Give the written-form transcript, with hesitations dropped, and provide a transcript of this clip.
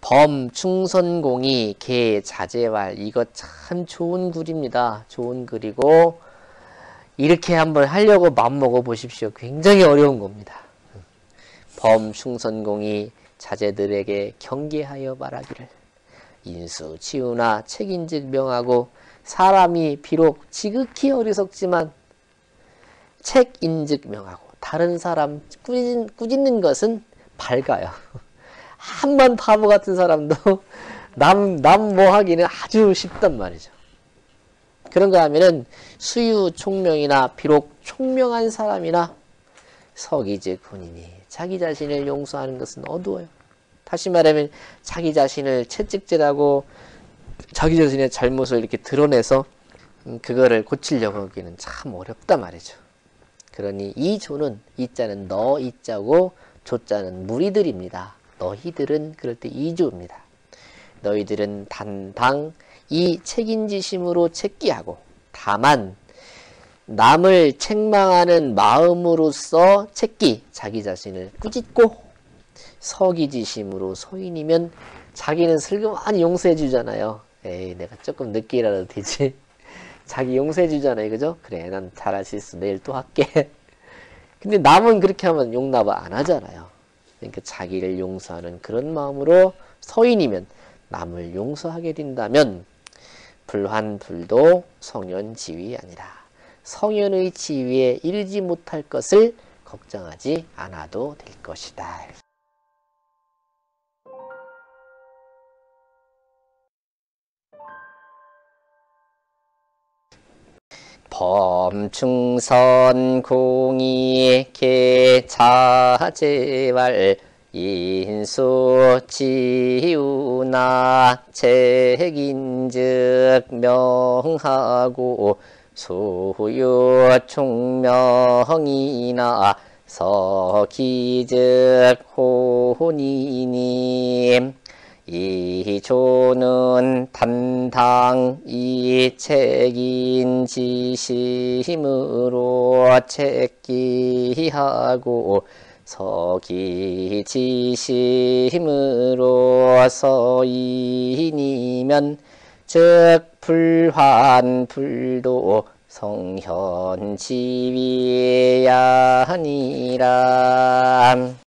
범충선공이 개자재왈. 이거 참 좋은 글입니다. 좋은 글이고 이렇게 한번 하려고 맘먹어 보십시오. 굉장히 어려운 겁니다. 범충선공이 자제들에게 경계하여 말하기를 인수 치우나 책인즉 명하고. 사람이 비록 지극히 어리석지만 책인즉 명하고 다른 사람 꾸짖는 것은 밝아요. 한번 바보 같은 사람도 남 뭐 하기는 아주 쉽단 말이죠. 그런가 하면은 수유 총명이나 비록 총명한 사람이나 서기즉 본인이 자기 자신을 용서하는 것은 어두워요. 다시 말하면 자기 자신을 채찍질하고 자기 자신의 잘못을 이렇게 드러내서 그거를 고치려고 하기는 참 어렵단 말이죠. 그러니 이 조는, 이자는 너 이자고 조자는 무리들입니다. 너희들은 그럴 때 이조입니다. 너희들은 단당 이 책임지심으로 책기하고 다만 남을 책망하는 마음으로써 책기, 자기 자신을 꾸짖고 서기지심으로 서인이면 자기는 슬그머니 용서해 주잖아요. 에이, 내가 조금 늦게라도 되지. 자기 용서해 주잖아요. 그죠? 그래, 난 잘할 수 있어. 내일 또 할게. 근데 남은 그렇게 하면 용납을 안 하잖아요. 그러니까 자기를 용서하는 그런 마음으로 서인이면 남을 용서하게 된다면 불환불도 성현지위 아니라 성현의 지위에 이르지 못할 것을 걱정하지 않아도 될 것이다. 범충선공이 개자재왈 인수치우나 책인즉 명하고 수유총명이나 서기즉 혼인이 이 조는 단당 이 책임지심으로 책기하고 서기지심으로 서인이면 즉 불환불도 성현지위야 아니라.